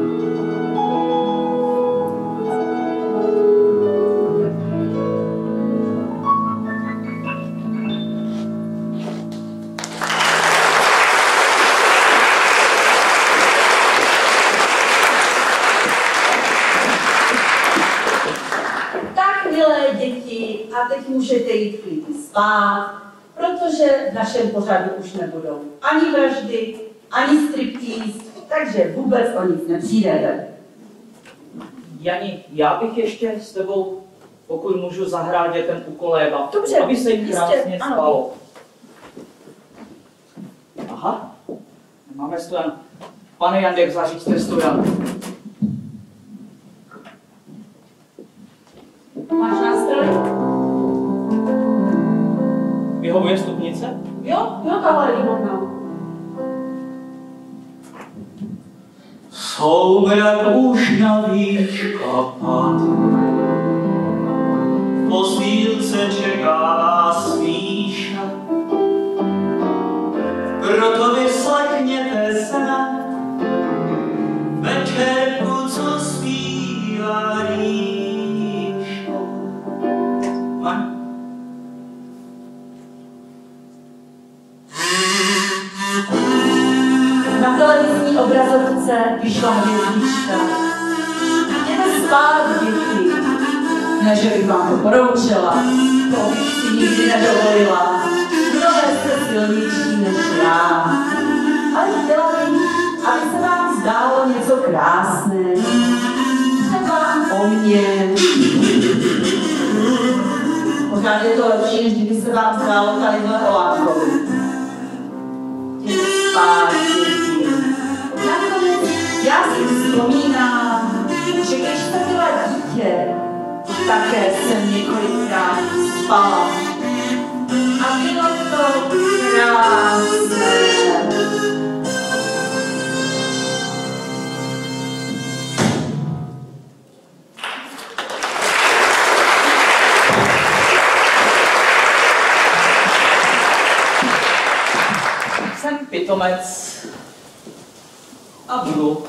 Speaker 10: A teď můžete jít klidně spát, protože v našem pořadu už nebudou ani vraždy, ani striptease, takže vůbec o nic nepřijdete.
Speaker 6: Jani, já bych ještě s tebou, pokud můžu, zahrát dětem u koléba.
Speaker 9: Dobře,
Speaker 6: aby se jim krásně
Speaker 9: jistě, ano.
Speaker 6: spalo. Aha, máme stojan. Pane Jandek, zaříďte stojan.
Speaker 10: Máš nástroj?
Speaker 6: Vyhovuje stupnice?
Speaker 10: Jo, jo, tahle je výborná.
Speaker 4: Soumrak už na výška padl, v postýlce čeká smíša, proto vyslechněte snad večerku, co zpívá Ríša. Maň?
Speaker 10: Na televizní obrazovce vyšla hvězdička. Jděte spát, děti. Ne, že bych vám to poroučela, to bych si nikdy nedovolila. Mnohé jste silnější než já. Ale chtěla bych, aby se vám zdálo něco krásné. Třeba o mně. Pořád je to lepší, než kdyby se vám zdálo tadyhle Holákovi. Jděte spát, děti. Nakonec já si vzpomínám, že když jsem byla dítě, také jsem několikrát spala. A bylo to krásné.
Speaker 6: Jsem pitomec a budu.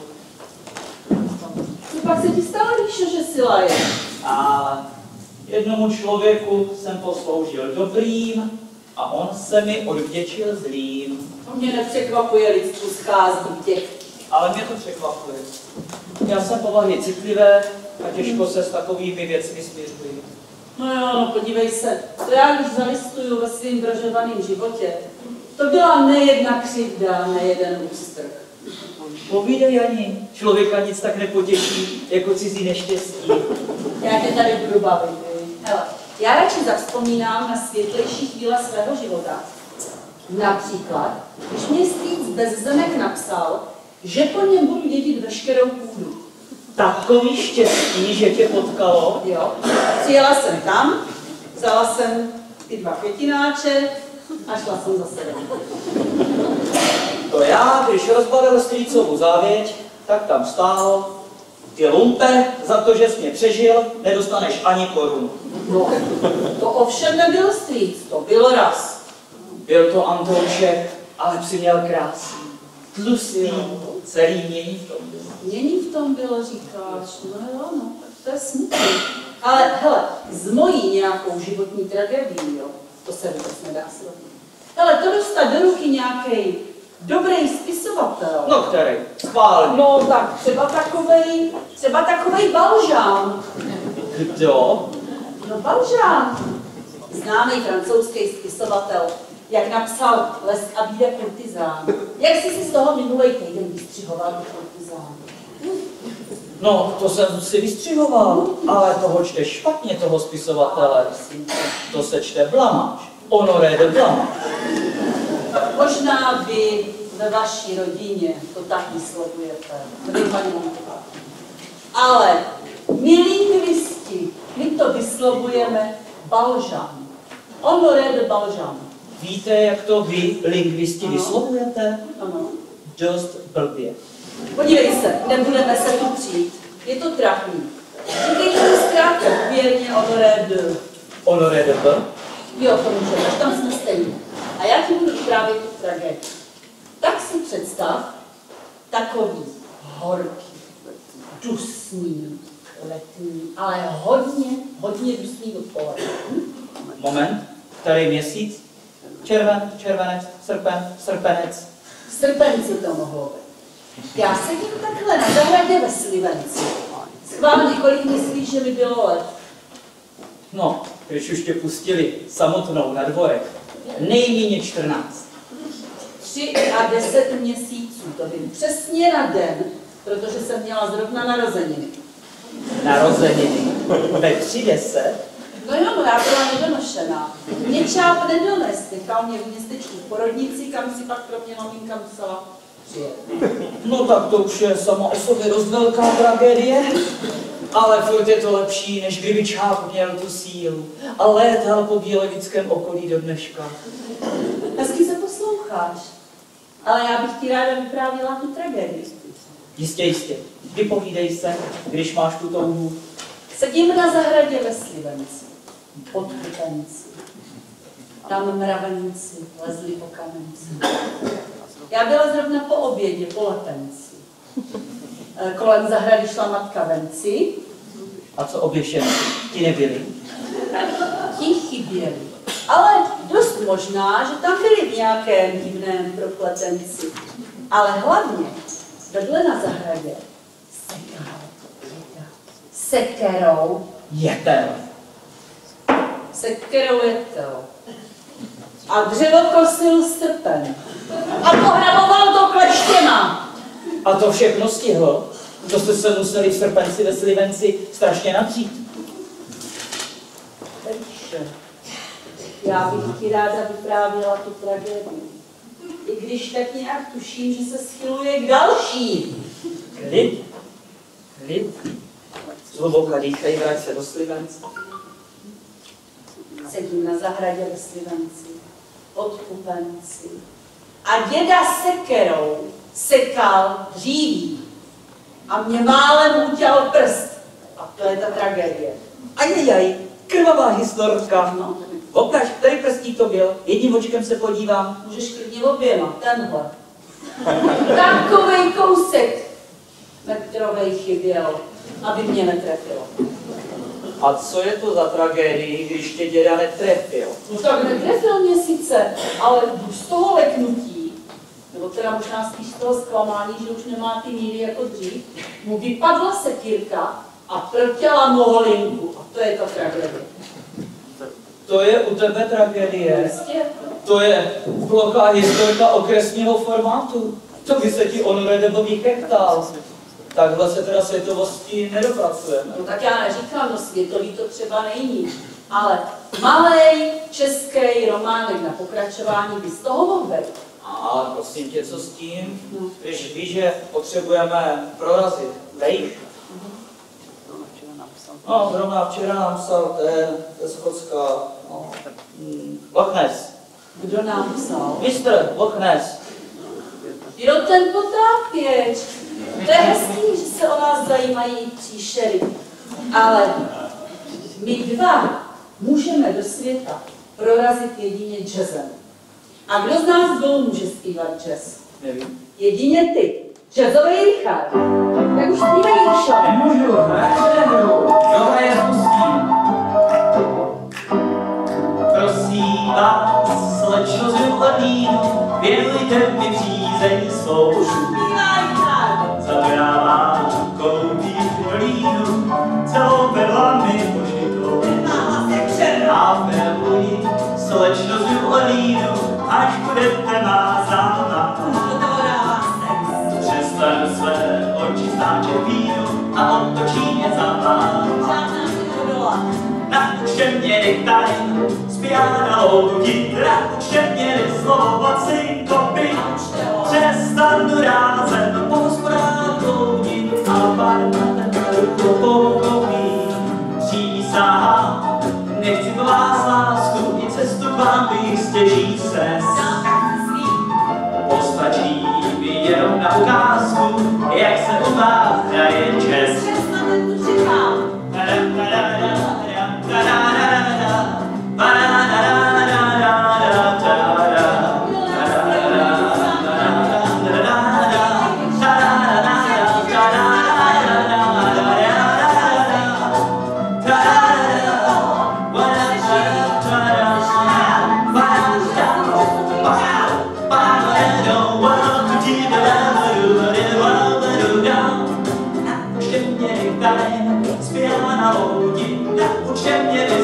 Speaker 10: Co pak se ti stalo, Ríšo, že si laje?
Speaker 6: A jednomu člověku jsem posloužil dobrým a on se mi odvděčil zlým.
Speaker 10: To mě nepřekvapuje, lidstvu schází těch.
Speaker 6: Ale mě to překvapuje. Já jsem povahy citlivé a těžko se s takovými věcmi směřuji.
Speaker 10: No jo, no podívej se, to já když zalistuju ve svým brožovaným životě, to byla nejedna křivda, nejeden ústrk.
Speaker 6: Povídej, Jani, člověka nic tak nepotěší, jako cizí neštěstí.
Speaker 10: Já tě tady budu bavit. Hele, já radši zavzpomínám na světlejší chvíle svého života. Například, když mě strýc Bezzemek napsal, že po něm budu dědit veškerou půdu.
Speaker 6: Takový štěstí, že tě potkalo.
Speaker 10: Jo, přijela jsem tam, vzala jsem ty dva květináče a šla jsem zase domů.
Speaker 6: To já, když rozbalil strýcovu závěť, tak tam stálo: ty lumpe, za to, že jsi mě přežil, nedostaneš ani korunu.
Speaker 10: No, to ovšem nebyl strýc, to byl raz.
Speaker 6: Byl to Antoušek, ale přiměl krásný, tlustý, celý mění v tom bylo.
Speaker 10: Mění v tom bylo, říkáš, no jo, no, tak to je smutný. Ale hele, z mojí nějakou životní tragédií, jo, to se vůbec nedá srovnat. Hele, to dostat do ruky nějaký dobrý spisovatel.
Speaker 6: No který? Schválně.
Speaker 10: No tak třeba takovej, třeba takovej Balžán.
Speaker 6: Kdo?
Speaker 10: No Balžán, známý francouzský spisovatel, jak napsal Lesk a bída kurtizán. Jak jsi si z toho minulý týden vystřihoval do kurtizán?
Speaker 6: No, to jsem si vystřihoval, ale toho čte špatně, toho spisovatele. To se čte Blamáš. Honoré de Blamáš.
Speaker 10: Možná vy ve vaší rodině to tak vyslovujete, vy paní Montová. Ale my lingvisti, my to vyslovujeme Balžán. Honoré de Balžán.
Speaker 6: Víte, jak to vy, lingvisti,
Speaker 10: Ano.
Speaker 6: vyslovujete?
Speaker 10: Ano.
Speaker 6: Dost blbě.
Speaker 10: Podívej se, nebudeme se tu přijít. Je to trapný. Říkejte mi zkrátka věrně Honoré de.
Speaker 6: Honoré de B?
Speaker 10: Jo, to můžeme, tam jsme stejně. A já ti budu vyprávět tu tragédii. Tak si představ takový horký, dusný, letní, ale hodně, hodně dusný odpoledne.
Speaker 6: Moment, který měsíc? Červen, červenec, srpen, srpenec.
Speaker 10: V srpenci to mohlo být. Já sedím takhle na zahradě ve Slivenci. Schválně, kolik myslíš, že mi bylo let?
Speaker 6: No, když už tě pustili samotnou na dvorek, nejméně čtrnáct.
Speaker 10: Tři a deset měsíců, to vím přesně na den, protože jsem měla zrovna narozeniny.
Speaker 6: Narozeniny. Ve tři deset.
Speaker 10: No jo, no já byla nedonošená. Mě čáp nedones, nechal mě v městečku v porodnici, kam si pak pro mě maminka musela přijet.
Speaker 6: No tak to už je sama o sobě dost velká tragédie. Ale furt je to lepší, než kdyby čáp měl tu sílu a létal po bílevickém okolí do dneška.
Speaker 10: Hezky se posloucháš, ale já bych ti ráda vyprávěla tu tragédii.
Speaker 6: Jistě, jistě. Vypovídej se, když máš tu touhu.
Speaker 10: Sedím na zahradě ve Slivenci, pod kupenci. Tam mravenci lezli po kamenci. Já byla zrovna po obědě, po lepenci. Kolem zahrady šla matka venci.
Speaker 6: A co oběšenci? Ti nebyli?
Speaker 10: Ti chyběli. Ale dost možná, že tam byli v nějakém divném propletenci. Ale hlavně vedle na zahradě sekerou. Sekerou.
Speaker 6: Jetel.
Speaker 10: Sekerou jetel. A dřevo kosil srpen. A pohraboval to kleštěma.
Speaker 6: A to všechno stihl? To jste se museli v srpenci ve Slivenci strašně natřít.
Speaker 10: Takže já bych ti ráda vyprávěla tu tragédii. I když tak nějak tuším, že se schyluje k další.
Speaker 6: Klid. Klid. Zhluboka dýchej, vrať se do Slivence.
Speaker 10: Sedím na zahradě ve Slivenci, pod kupenci. A děda sekerou sekal dříví. A mě málem utěl prst. A to je ta tragédie.
Speaker 6: Ajajaj, krvavá historka. No, ukaž, který prstík to byl? Jedním očkem se podívám.
Speaker 10: Můžeš klidně oběma, tenhle. Takovej kousek metrovej chyběl, aby mě netrefilo.
Speaker 6: A co je to za tragédii, když tě děda netrefil?
Speaker 10: No tak netrefil mě sice, ale buď z toho leknutí, nebo teda možná spíš z toho zklamání, že už nemá ty míry jako dřív, mu vypadla sekírka a prtěla moholinku. A to je ta tragédie.
Speaker 6: To je u tebe tragédie.
Speaker 10: Jistě.
Speaker 6: To je plochá historka okresního formátu. To by se ti Honore nebo vykechtal. Takhle se teda světovosti nedopracujeme.
Speaker 10: No tak já neříkám, no světový to třeba není. Ale malej český románek na pokračování by z toho mohl být.
Speaker 6: A prosím tě, co s tím? No. Když víš, že potřebujeme prorazit vejš. No, zrovna včera nám psal ten ze Schocka, no, Loch Ness.
Speaker 10: Kdo nám psal?
Speaker 6: Mistr Loch Ness.
Speaker 10: Jo, ten potápěč. To je hezký, že se o nás zajímají příšery. Ale my dva můžeme do světa prorazit jedině jazzem. A kdo z nás dvou může zpívat jazz?
Speaker 6: Nevím.
Speaker 10: Jedině ty. Jazzový Richard. Tak už zpívej, Ríšo.
Speaker 8: Nemůžu, hrát nehru. Kdo hraje pustím? Prosím vás, slečno z Juhlanínu, věnujte mi přízeň svou. Zabrávám koupí do línu, celou perlami požitou. A miluji slečno z Juhlanínu, až budete má záma. Přestanu své oči stáčet vínu a otočí mě za vám. Naučte mě nektaj, zpěvá louky, naučte mě neslovat synkopy. Přestanu rázem po hospodách bloudit a barvem rukou pokojí. Přísahám, nechci po vás lásku, i cestu k vám bych stěží se. Postačí mi jenom na ukázku, jak se u vás hraje jazz. Zpěvá na loudi, naučte mě